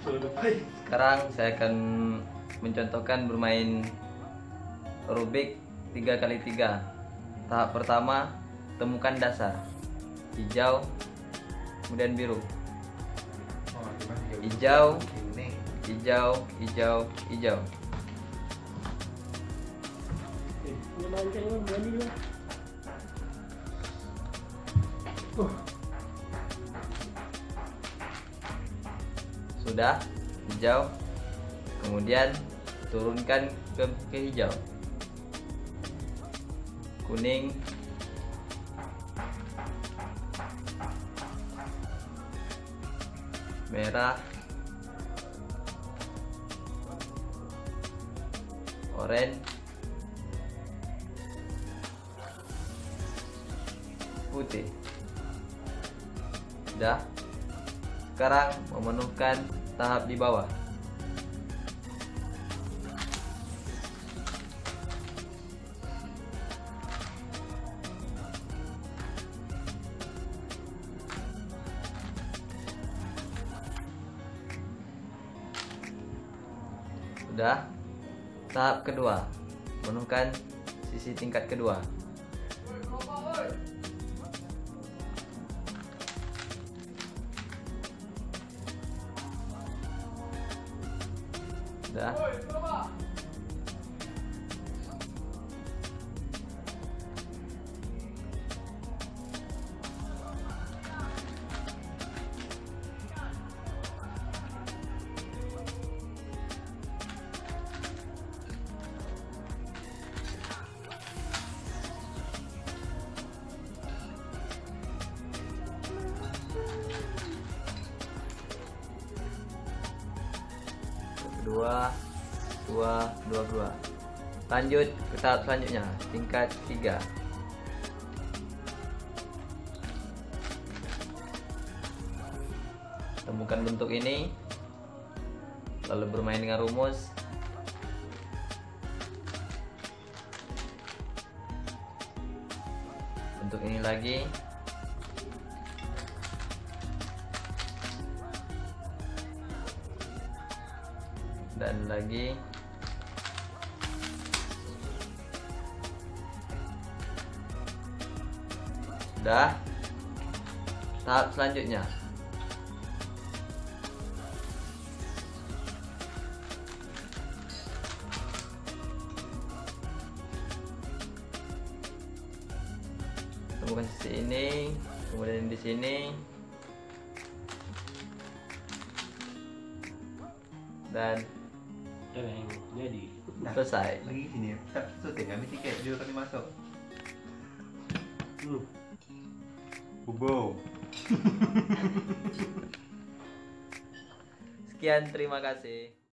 Sekarang saya akan mencontohkan bermain Rubik 3x3. Tahap pertama, temukan dasar hijau, kemudian biru. Hijau, hijau, hijau, hijau. Sudah hijau, kemudian turunkan ke hijau, kuning, merah, oranye, putih. Sudah. Sekarang memenuhkan tahap di bawah. Sudah. Tahap kedua, memenuhkan sisi tingkat kedua. Sudah. Dua. Lanjut ke tahap selanjutnya, tingkat 3. Temukan bentuk ini, lalu bermain dengan rumus. Bentuk ini lagi. Dan lagi. Sudah. Tahap selanjutnya, temukan sisi ini, kemudian di sini, dan jadi selesai. Lagi sini, tak syuting kami tiket dia tadi masuk. Bobo. Sekian, terima kasih.